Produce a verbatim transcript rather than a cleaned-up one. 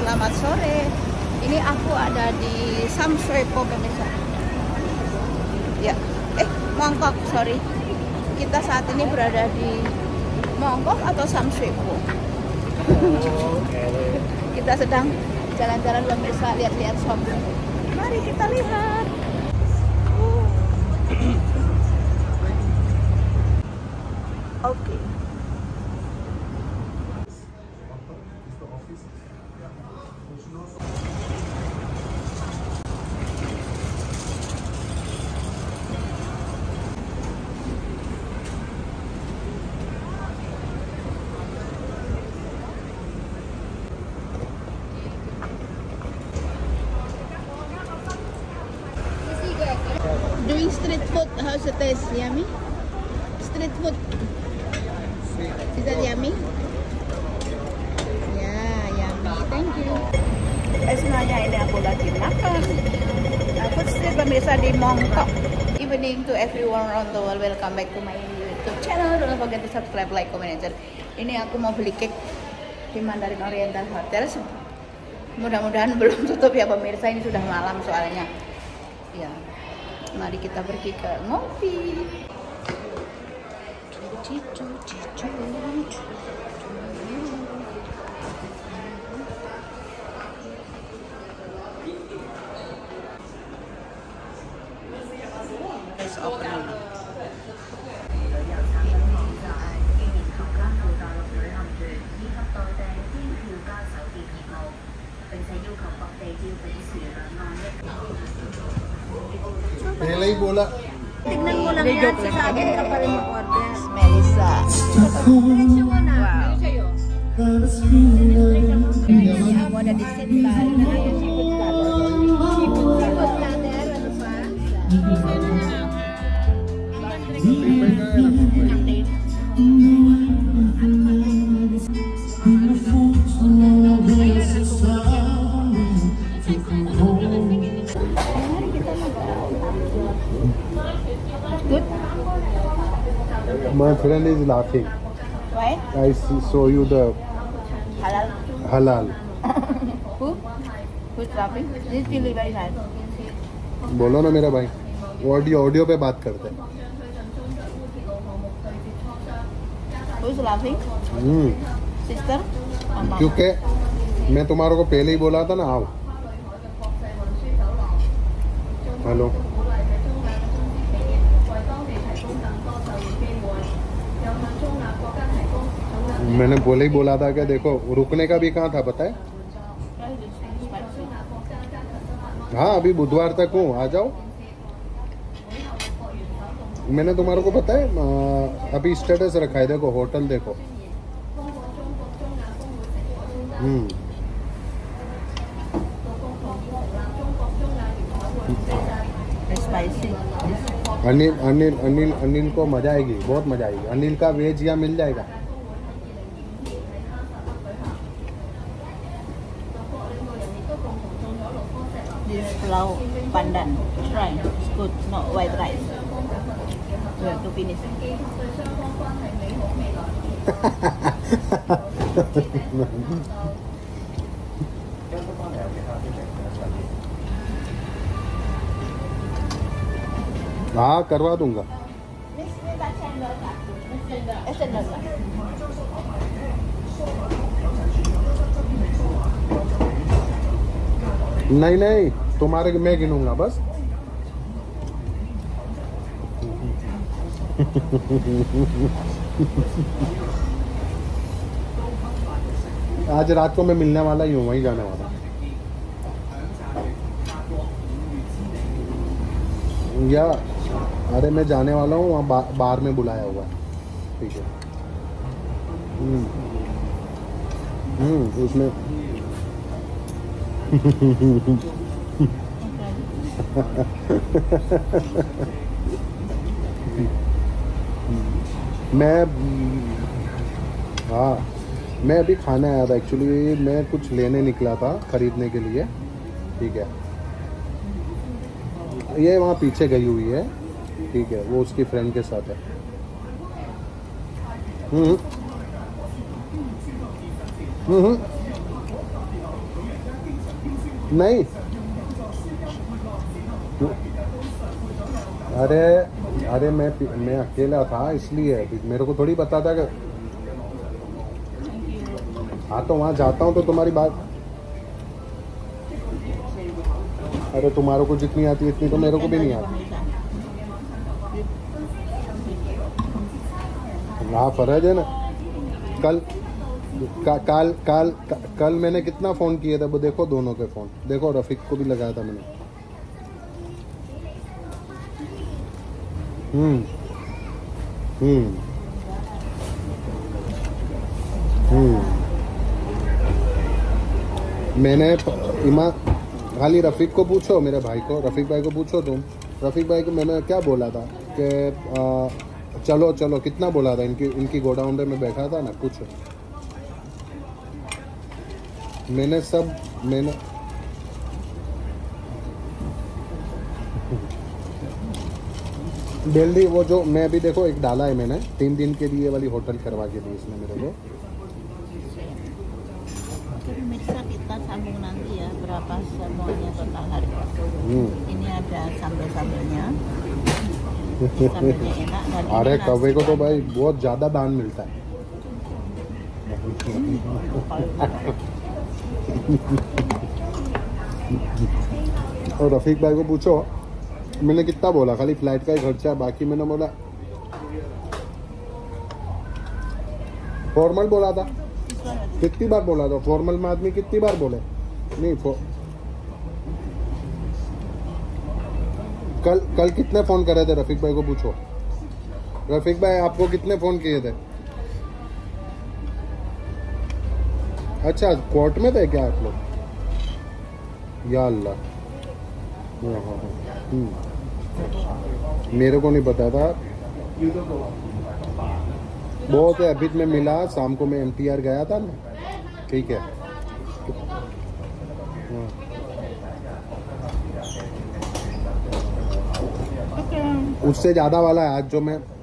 Selamat sore. Ini aku ada di Samswepo pemirsa. Ya, eh Mongkok, sorry. Kita saat ini berada di Mongkok atau Samswepo. Kita sedang jalan-jalan pemirsa, lihat-lihat shop. Mari kita lihat. Oke. Okay. Doing street food, how's it taste? Yummy? Street food. Is that yummy? Yeah, yummy. Thank you. Eh, sebenarnya ini aku lagi makan. Food street pemirsa di Mongkok. Evening to everyone around the world. Welcome back to my YouTube channel. Don't forget to subscribe, like, comment, and share. Ini aku mau beli cake di Mandarin Oriental Hotel. Mudah-mudahan belum tutup ya pemirsa. Ini sudah malam soalnya. Ya. Mari kita pergi ke ngopi. Cicu, cicu. Let's open it. Pele bola. Tingnan mo lang yan, sasabihin ka pa rin mag-order. Melissa. Diretso mo na. Melissa yun. Ako na disinta. Seafood platter. Seafood platter. Ano pa? Good? My friend is laughing. Why? I show you the Halal. halal. Who? Who's laughing? This is really very nice. बोलो ना मेरा भाई. Audio audio पे बात करते हैं. Who's laughing? हम्म. Sister? Mama. क्योंकि मैं तुम्हारे को पहले ही बोला था ना आओ. हेलो. मैंने बोले ही बोला था कि देखो रुकने का भी कहाँ था पता है. हाँ अभी बुधवार तक हूँ आ जाओ. मैंने तुम्हारे को पता है अभी स्टेटस रखा है देखो होटल देखो. हम्म Spicy. अनिल अनिल अनिल अनिल को मजा आएगी बहुत मजा आएगी. अनिल का वेज यहाँ मिल जाएगा. This pulau pandan. Try. It's good. No white rice. We have to finish. हाँ करवा दूंगा. नहीं नहीं तुम्हारे मैं गिनूंगा बस. आज रात को मैं मिलने वाला ही हूँ वहीं जाने वाला. या अरे मैं जाने वाला हूँ वहाँ बा, बार में बुलाया हुआ है. ठीक है. हम्म हम्म उसमें मैं हाँ मैं अभी खाने आया था एक्चुअली. मैं कुछ लेने निकला था खरीदने के लिए. ठीक है. ये वहाँ पीछे गई हुई है. ठीक है वो उसकी फ्रेंड के साथ है. हम्म हम्म नहीं, अरे अरे मैं मैं अकेला था इसलिए, मेरे को थोड़ी पता था कि हाँ तो वहाँ जाता हूँ तो तुम्हारी बात, अरे तुम्हारे को जितनी आती है इतनी तो मेरे को भी नहीं आती। हाँ फर्ज है ना। कल का, काल काल का, कल मैंने कितना फ़ोन किए थे वो देखो, दोनों के फ़ोन देखो, रफ़ीक को भी लगाया था मैंने। हम्म हम्म हम्म मैंने इमा खाली रफ़ीक को पूछो, मेरे भाई को, रफ़ीक भाई को पूछो तुम। रफ़ीक भाई को मैंने क्या बोला था कि चलो चलो, कितना बोला था, इनकी इनकी गोडाउन पे मैं बैठा था ना, कुछ मैंने सब मैंने दिल्ली वो जो मैं अभी देखो एक डाला है मैंने, तीन दिन के लिए वाली होटल करवा के दी इसने मेरे को। Pemirsa kita sambung nanti ya berapa semuanya total harga. Hmm. Ini ada sambal-sambalnya. Sambelnya enak dan अरे कौवे को तो भाई बहुत ज़्यादा दान मिलता है। और रफ़ीक भाई को पूछो मैंने कितना बोला, खाली फ्लाइट का ही खर्चा, बाकी मैंने बोला फॉर्मल बोला था। कितनी बार बोला था फॉर्मल में आदमी, कितनी बार बोले नहीं फो... कल कल कितने फोन करे थे रफ़ीक भाई को पूछो। रफ़ीक भाई आपको कितने फोन किए थे? अच्छा कोर्ट में थे क्या आप लोग? या अल्लाह, हाँ हाँ मेरे को नहीं पता था। बहुत है, अभी मैं मिला शाम को, मैं एमटीआर गया था ना, ठीक है। उससे ज़्यादा वाला है आज जो मैं